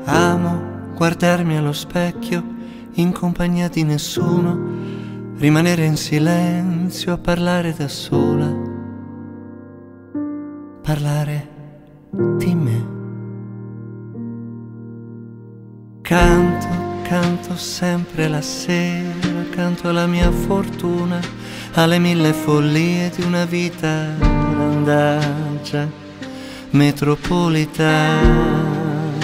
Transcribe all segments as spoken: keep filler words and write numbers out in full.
Amo guardarmi allo specchio in compagnia di nessuno, rimanere in silenzio a parlare da sola, parlare di me. Canto, canto sempre la sera, canto alla mia fortuna, alle mille follie di una vita randaggia metropolitana,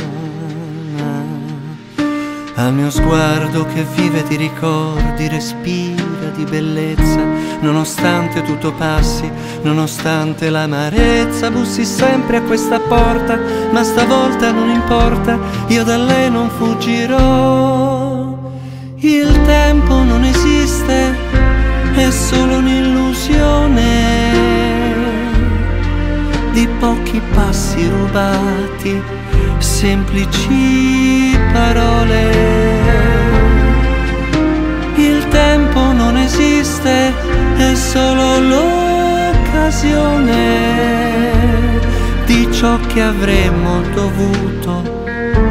al mio sguardo che vive di ricordi, respira di bellezza, nonostante tutto passi, nonostante l'amarezza, bussi sempre a questa porta, ma stavolta non importa, io da lei non fuggirò. Il tempo non esiste, è solo un'illusione di pochi passi rubati, semplici parole. Il tempo non esiste, è solo l'occasione di ciò che avremmo dovuto,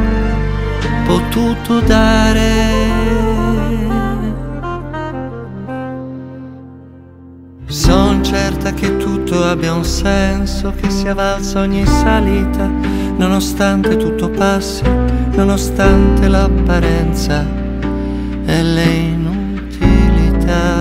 potuto dare. Son certa che tutto abbia un senso, che sia valsa ogni salita, nonostante tutto passi, nonostante l'apparenza e le inutilità.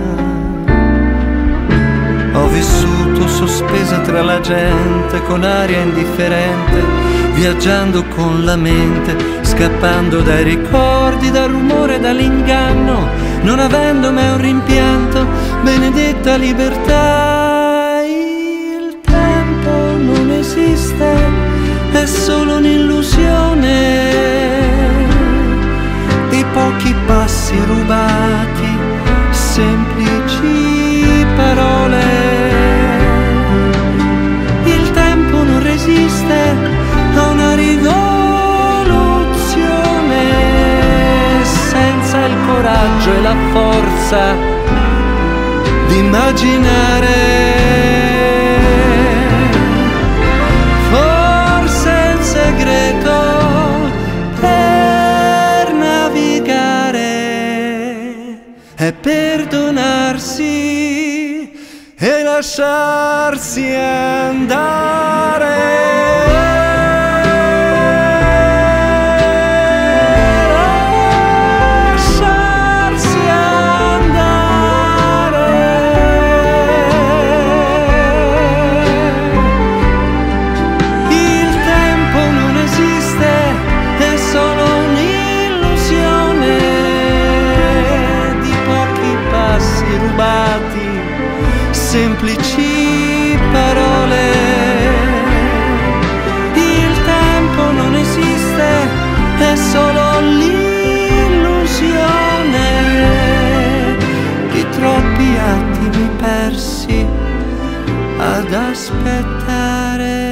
Ho vissuto sospesa tra la gente, con aria indifferente, viaggiando con la mente, scappando dai ricordi, dal rumore, dall'inganno, non avendo mai un rimpianto, benedetta libertà. Il tempo non esiste, è solo un'illusione di pochi passi rubati, semplici parole. Il tempo non resiste a una rivoluzione senza il coraggio e la forza di immaginare. Forse il segreto per navigare è perdonarsi e lasciarsi andare. Semplici parole. Il tempo non esiste, è solo l'illusione di troppi attimi persi ad aspettare.